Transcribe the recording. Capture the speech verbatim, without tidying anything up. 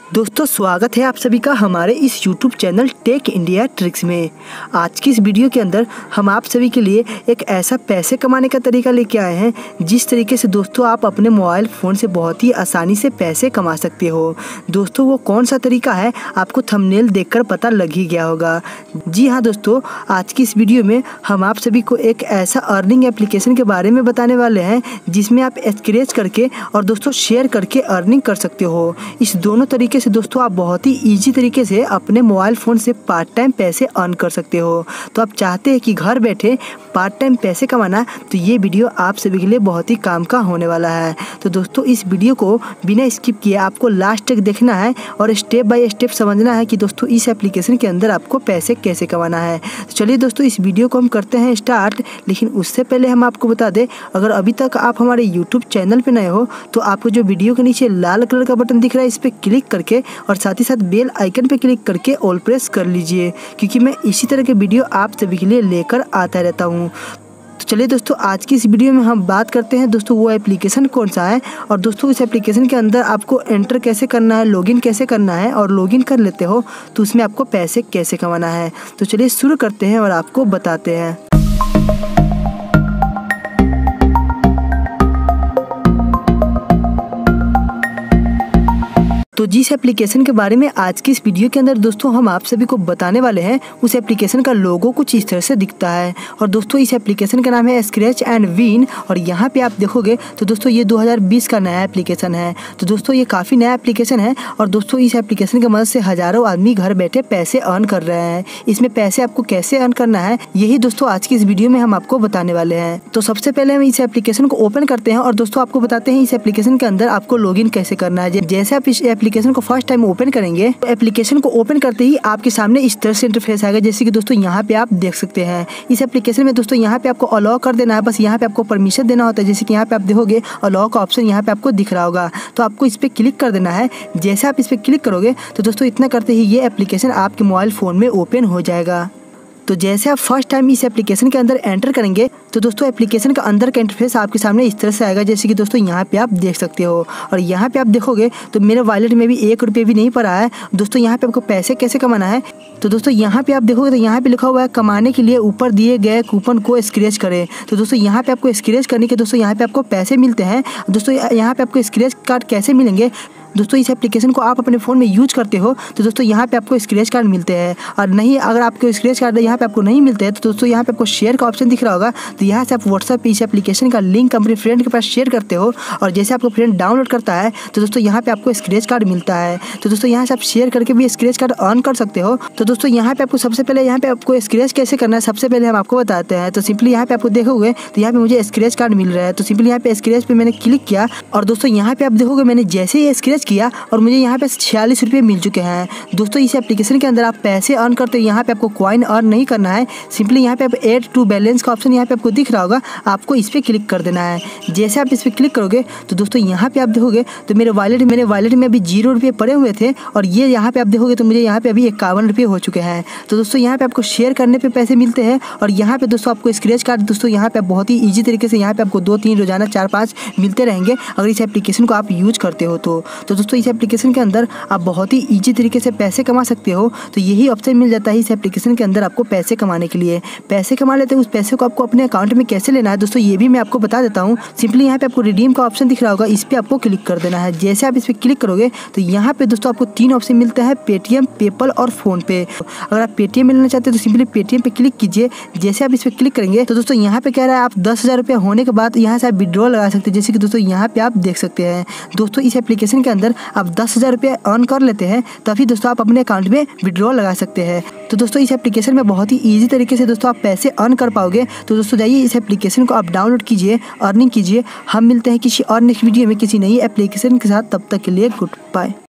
दोस्तों स्वागत है आप सभी का हमारे इस YouTube channel tech India tricks में। आज की इस वीडियो के अंदर हम आप सभी के लिए एक ऐसा पैसे कमाने का तरीका लेके आए हैं जिस तरीके से दोस्तों आप अपने मोबाइल फ़ोन से बहुत ही आसानी से पैसे कमा सकते हो। दोस्तों वो कौन सा तरीका है आपको थंबनेल देखकर पता लग ही गया होगा। जी हाँ दोस्तों, आज की इस वीडियो में हम आप सभी को एक ऐसा अर्निंग एप्लीकेशन के बारे में बताने वाले हैं जिसमें आप स्क्रैच करके और दोस्तों शेयर करके अर्निंग कर सकते हो। इस दोनों तरीके से दोस्तों आप बहुत ही इजी तरीके से अपने मोबाइल फ़ोन से पार्ट टाइम पैसे अर्न कर सकते हो। तो आप चाहते हैं कि घर बैठे पार्ट टाइम पैसे कमाना, तो ये वीडियो आप सभी के लिए बहुत ही काम का होने वाला है। तो दोस्तों इस वीडियो को बिना स्किप किए आपको लास्ट तक देखना है और स्टेप बाय स्टेप समझना है कि दोस्तों इस एप्लीकेशन के अंदर आपको पैसे कैसे कमाना है। तो चलिए दोस्तों इस वीडियो को हम करते हैं स्टार्ट। लेकिन उससे पहले हम आपको बता दें, अगर अभी तक आप हमारे यूट्यूब चैनल पर नए हो तो आपको जो वीडियो के नीचे लाल कलर का बटन दिख रहा है इस पर क्लिक करके और साथ ही साथ बेल आइकन पे क्लिक करके ऑल प्रेस कर लीजिए, क्योंकि मैं इसी तरह के वीडियो आप सभी के लिए लेकर आता रहता हूँ। तो चलिए दोस्तों आज की इस वीडियो में हम बात करते हैं दोस्तों वो एप्लीकेशन कौन सा है और दोस्तों इस एप्लीकेशन के अंदर आपको एंटर कैसे करना है, लॉगिन कैसे करना है और लॉगिन कर लेते हो तो उसमें आपको पैसे कैसे कमाना है। तो चलिए शुरू करते हैं और आपको बताते हैं। तो जिस एप्लीकेशन के बारे में आज की इस वीडियो के अंदर दोस्तों हम आप सभी को बताने वाले हैं उस एप्लीकेशन का लोगो कुछ इस तरह से दिखता है। और दोस्तों इस एप्लीकेशन का नाम है स्क्रैच एंड विन और यहाँ पे आप देखोगे तो दोस्तों ये दो हज़ार बीस का नया एप्लीकेशन है। तो दोस्तों ये काफ़ी नया एप्लीकेशन है और दोस्तों इस एप्लीकेशन की मदद से हज़ारों आदमी घर बैठे पैसे अर्न कर रहे हैं। इसमें पैसे आपको कैसे अर्न करना है यही दोस्तों आज की इस वीडियो में हम आपको बताने वाले हैं। तो सबसे पहले हम इस एप्लीकेशन को ओपन करते हैं और दोस्तों आपको बताते हैं इस एप्लीकेशन के अंदर आपको लॉगिन कैसे करना है। जैसे आप इस एप्लीकेशन को फर्स्ट टाइम ओपन करेंगे तो एप्लीकेशन को ओपन करते ही आपके सामने इस तरह से इंटरफेस आएगा, जैसे कि दोस्तों यहाँ पे आप देख सकते हैं। इस एप्लीकेशन में दोस्तों यहाँ पे आपको अलाउ कर देना है, बस यहाँ पे आपको परमिशन देना होता है। जैसे कि यहाँ पे आप देखोगे अलाउ का ऑप्शन यहाँ पे आपको दिख रहा होगा, तो आपको इस पर क्लिक कर देना है। जैसे आप इस पर क्लिक करोगे तो दोस्तों इतना करते ही ये एप्लीकेशन आपके मोबाइल फ़ोन में ओपन हो जाएगा। तो जैसे आप फर्स्ट टाइम इस एप्लीकेशन के अंदर एंटर करेंगे तो दोस्तों एप्लीकेशन का अंदर का इंटरफेस आपके सामने इस तरह से आएगा, जैसे कि दोस्तों यहाँ पे आप देख सकते हो। और यहाँ पे आप देखोगे तो मेरे वॉलेट में भी एक रुपये भी नहीं पड़ा है। दोस्तों यहाँ पे आपको पैसे कैसे कमाना है, तो दोस्तों यहाँ पे आप देखोगे तो यहाँ पे लिखा हुआ है कमाने के लिए ऊपर दिए गए कूपन को स्क्रैच करें। तो दोस्तों यहाँ पे आपको स्क्रैच करने के दोस्तों यहाँ पे आपको पैसे मिलते हैं। दोस्तों यहाँ पे आपको स्क्रैच कार्ड कैसे मिलेंगे, दोस्तों इस एप्लीकेशन को आप अपने फ़ोन में यूज करते हो तो दोस्तों यहाँ पे आपको स्क्रैच कार्ड मिलते हैं। और नहीं अगर आपको स्क्रैच कार्ड यहाँ पे आपको नहीं मिलते हैं तो दोस्तों यहाँ पे आपको शेयर का ऑप्शन दिख रहा होगा। तो यहाँ से आप व्हाट्सएप पे इस एप्लीकेशन का लिंक अपने फ्रेंड के पास शेयर करते हो और जैसे आपको फ्रेंड डाउनलोड करता है तो दोस्तों यहाँ पे आपको स्क्रैच कार्ड मिलता है। तो दोस्तों यहाँ से आप शेयर करके भी स्क्रैच कार्ड अर्न कर सकते हो। तो दोस्तों यहाँ पे आपको सबसे पहले यहाँ पे आपको स्क्रैच कैसे करना है सबसे पहले हम आपको बताते हैं। तो सिंपली यहाँ पे आपको देखोगे तो यहाँ पे मुझे स्क्रैच कार्ड मिल रहा है। तो सिंपली यहाँ पे स्क्रैच पे मैंने क्लिक किया और दोस्तों यहाँ पे आप देखोगे मैंने जैसे ही स्क्रैच किया और मुझे यहाँ पे छियालीस रुपये मिल चुके हैं। दोस्तों इस एप्लीकेशन के अंदर आप पैसे अर्न करते हो, यहाँ पे आपको कॉइन अर्न नहीं करना है। सिंपली यहाँ पे आप ऐड टू बैलेंस का ऑप्शन यहाँ पे आपको दिख रहा होगा, आपको इस पर क्लिक कर देना है। जैसे आप इस पर क्लिक करोगे तो दोस्तों यहाँ पे आप देखोगे तो मेरे वॉलेट मेरे वॉलेट में अभी जीरो रुपये पड़े हुए थे और ये यहाँ पे आप देखोगे तो मुझे यहाँ पे अभी इक्यावन रुपये हो चुके हैं। तो दोस्तों यहाँ पे आपको शेयर करने पे पैसे मिलते हैं और यहाँ पे दोस्तों आपको स्क्रैच कार्ड दोस्तों यहाँ पे बहुत ही ईजी तरीके से यहाँ पे आपको दो तीन रोजाना चार पाँच मिलते रहेंगे अगर इस एप्लीकेशन को आप यूज करते हो तो। तो दोस्तों इस एप्लीकेशन के अंदर आप बहुत ही इजी तरीके से पैसे कमा सकते हो। तो यही ऑप्शन मिल जाता है इस एप्लीकेशन के अंदर आपको पैसे कमाने के लिए। पैसे कमा लेते हैं, उस पैसे को आपको अपने अकाउंट में कैसे लेना है दोस्तों ये भी मैं आपको बता देता हूँ। सिंपली यहाँ पे आपको रिडीम का ऑप्शन दिख रहा होगा, इस पर आपको क्लिक कर देना है। जैसे आप इस पर क्लिक करोगे तो यहाँ पे दोस्तों आपको तीन ऑप्शन मिलता है, पेटीएम, पेपल और फोन पे। अगर आप पेटीएम में लेना चाहते हैं तो सिंपली पेटीएम पे क्लिक कीजिए। जैसे आप इस पर क्लिक करेंगे तो दोस्तों यहाँ पे कह रहा है आप दस हज़ार रुपये होने के बाद यहाँ से आप विड्रॉ लगा सकते हैं, जैसे कि दोस्तों यहाँ पे आप देख सकते हैं। दोस्तों इस एप्लीकेशन के अंदर आप दस हज़ार रुपये अर्न कर लेते हैं तभी दोस्तों आप अपने अकाउंट में विड्रॉ लगा सकते हैं। तो दोस्तों इस एप्लीकेशन में बहुत ही इजी तरीके से दोस्तों आप पैसे अर्न कर पाओगे। तो दोस्तों जाइए इस एप्लीकेशन को आप डाउनलोड कीजिए, अर्निंग कीजिए। हम मिलते हैं किसी और नेक्स्ट वीडियो में किसी नई एप्लीकेशन के साथ, तब तक के लिए गुड बाय।